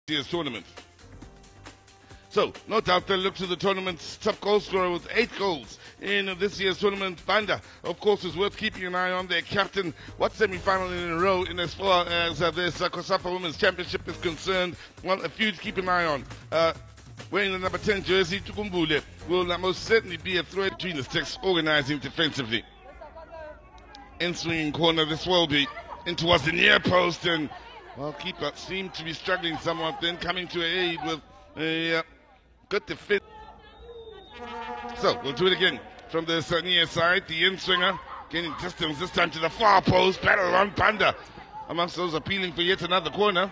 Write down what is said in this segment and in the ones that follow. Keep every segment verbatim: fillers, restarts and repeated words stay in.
year's tournament. So, no doubt they'll look to the tournament's top goal scorer with eight goals in this year's tournament. Banda, of course, is worth keeping an eye on. Their captain, what semi-final in a row in as far as uh, this uh, COSAFA Women's Championship is concerned. Well, a few to keep an eye on. Uh, wearing the number ten jersey, Tukumbule will most certainly be a threat between the sticks, organizing defensively. In swinging corner, this will be in towards the near post, and well, keeper seemed to be struggling somewhat, then coming to aid with a uh, good defense. So, we'll do it again from the uh, near side. The in-swinger gaining distance, this time to the far post. Battle on Banda amongst those appealing for yet another corner.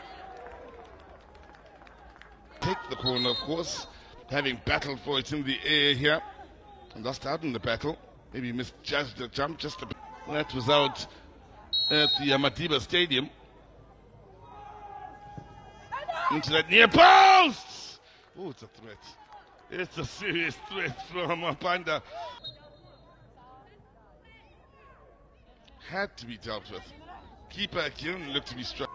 Take the corner, of course, having battled for it in the air here. And lost out in the battle. Maybe misjudged the jump just a bit. That was out at the uh, Madiba Stadium. Into that near post! Oh, it's a threat. It's a serious threat from uh, Banda. Had to be dealt with. Keeper again looked to be struck.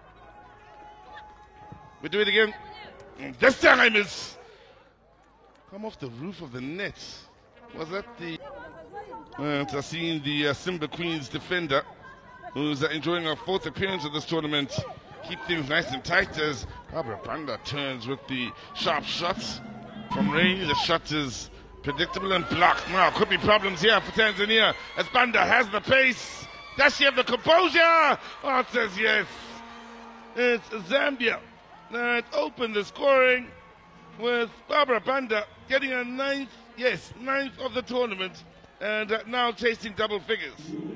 We do it again. And this time is come off the roof of the net. Was that the uh, seeing the uh, Simba Queens defender, who's uh, enjoying her fourth appearance of this tournament, keep things nice and tight as Barbara Banda turns with the sharp shots from range. The shot is predictable and blocked. Now could be problems here for Tanzania as Banda has the pace. Does she have the composure? Oh, it says yes. It's Zambia that opened the scoring with Barbara Banda getting a ninth, yes, ninth of the tournament, and uh, now chasing double figures.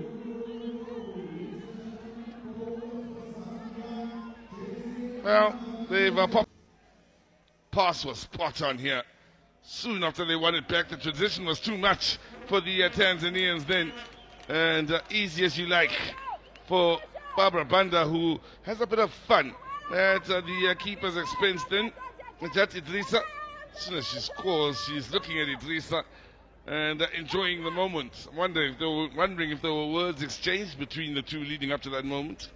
Well, they've uh, popped. Pass was spot on here. Soon after they won it back, the transition was too much for the uh, Tanzanians then, and uh, easy as you like for Barbara Banda, who has a bit of fun at uh, the uh, keeper's expense then. That Idrisa, as soon as she scores, she's looking at Idrisa and uh, enjoying the moment. I'm wondering if, there were, wondering if there were words exchanged between the two leading up to that moment.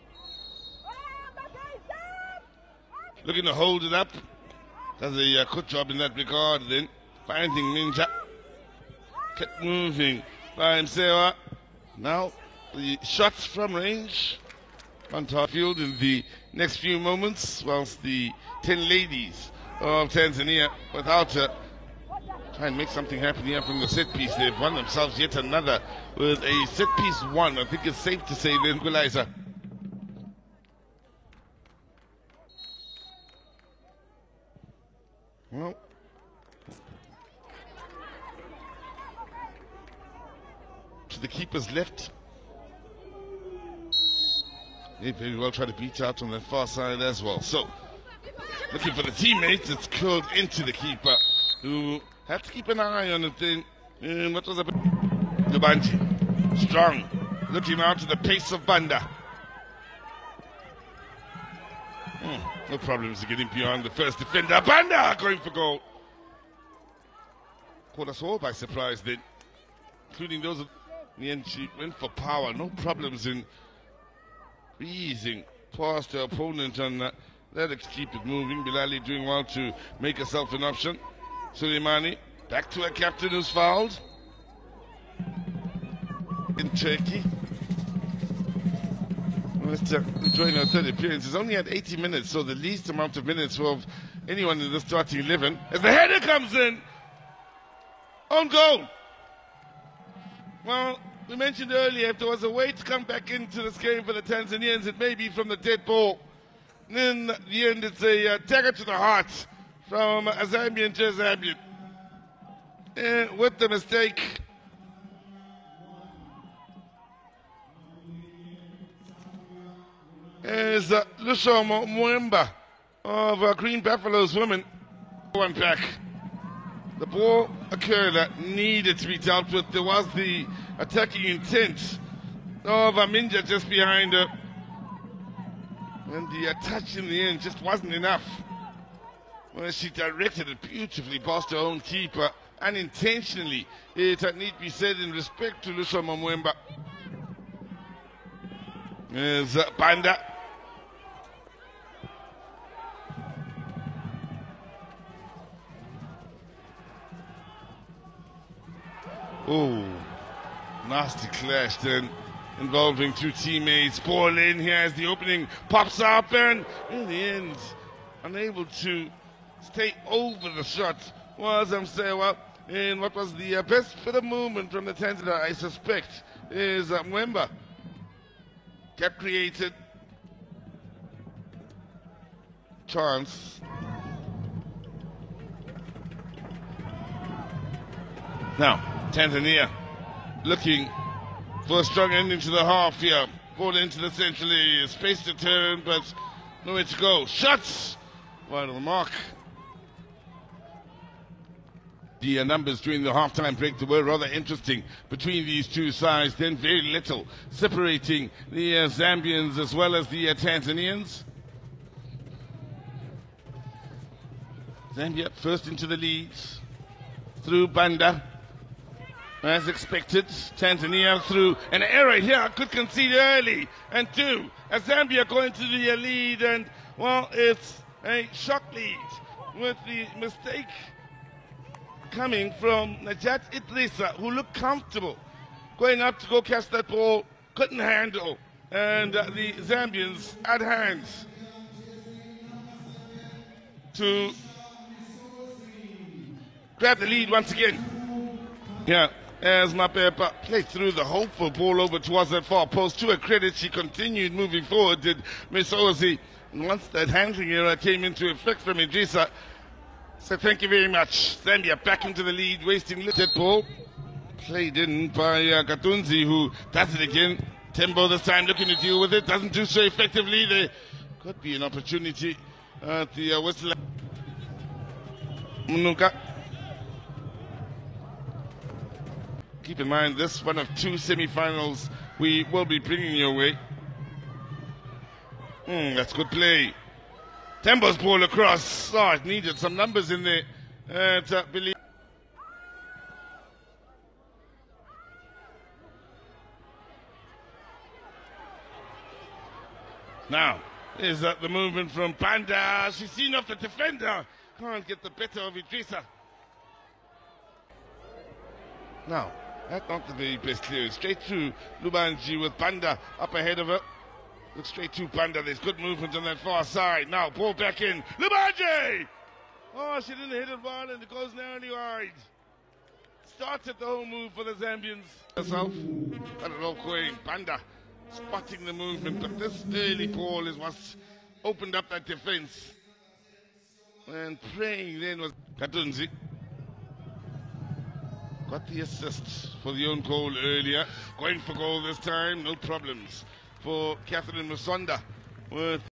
Looking to hold it up. Does a uh, good job in that regard then. Finding Ninja. Kept moving by himself. Now the shots from range on top field in the next few moments, whilst the ten ladies of Tanzania without her try and make something happen here from the set piece. They've won themselves yet another with a set piece one. I think it's safe to say the equalizer. Well, to the keeper's left. They very well try to beat out on the far side as well. So, looking for the teammates, it's curled into the keeper, who had to keep an eye on it then. And what was up? Dubanji, strong, looking out to the pace of Banda. Hmm, no problems getting beyond the first defender. Banda going for goal. Caught us all by surprise then, including those. In the end, she went for power. No problems in easing past her opponent, and uh, let us keep it moving. Bilali doing well to make herself an option. Suleimani back to her captain who's fouled in Turkey. Mister enjoying her third appearance. He's only had eighty minutes, so the least amount of minutes of anyone in the starting eleven. As the header comes in, on goal. Well, we mentioned earlier, if there was a way to come back into this game for the Tanzanians, it may be from the dead ball. In the end, it's a uh, dagger to the heart from a Zambian to a Zambian. And with the mistake, is uh, Lushomo Mweemba of uh, Green Buffalo's women. One back. The ball occurred that needed to be dealt with. There was the attacking intent of Aminja just behind her. And the touch in the end just wasn't enough. Well, she directed it beautifully past her own keeper, unintentionally. It need be said in respect to Lushomo Mweemba. There's uh, Banda. Oh, nasty clash then, involving two teammates. Ball in here as the opening pops up, and in the end, unable to stay over the shot was Msewa in what was the uh, best bit of movement from the Tanzania, I suspect, is uh, Mweemba. Kept created. Chance. Now, Tanzania looking for a strong ending to the half here. Ball into the central area. Space to turn, but nowhere to go. Shots! Wide of the mark. The uh, numbers during the halftime break were rather interesting between these two sides. Then very little separating the uh, Zambians as well as the uh, Tanzanians. Zambia first into the lead through Banda. As expected, Tanzania through an error here, could concede early. And two, as Zambia going to the lead, and well, it's a shock lead with the mistake coming from Najat Idrissa, who looked comfortable going up to go catch that ball, couldn't handle, and uh, the Zambians at hand to grab the lead once again. Yeah. As Mapepa played through the hopeful ball over towards that far post. To her credit, she continued moving forward, did Misozi. And once that handling error came into effect from Idrissa, said thank you very much. Zambia back into the lead, wasting little ball. Played in by uh, Katunzi, who does it again. Tembo this time looking to deal with it, doesn't do so effectively. There could be an opportunity at the uh, whistle. Munuka. Keep in mind, this one of two semi-finals we will be bringing your way. Mm, that's good play. Tembo's ball across. Oh, it needed some numbers in there. Uh, to believe. Now, is that the movement from Banda? She's seen off the defender. Can't get the better of Idrissa. Now, that's not the very best clearance. Straight through Lubanji with Banda up ahead of her. Looks straight to Banda. There's good movement on that far side. Now, ball back in. Lubanji! Oh, she didn't hit it well, and it goes narrowly wide. Started the whole move for the Zambians. Herself, got it all going. Banda spotting the movement, but this early ball is what's opened up that defense. And praying then was Katunzi. Got the assist for the own goal earlier. Going for goal this time, no problems for Catherine Musonda with